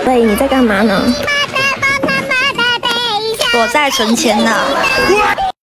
喂，你在干嘛呢？ 我在存钱呢。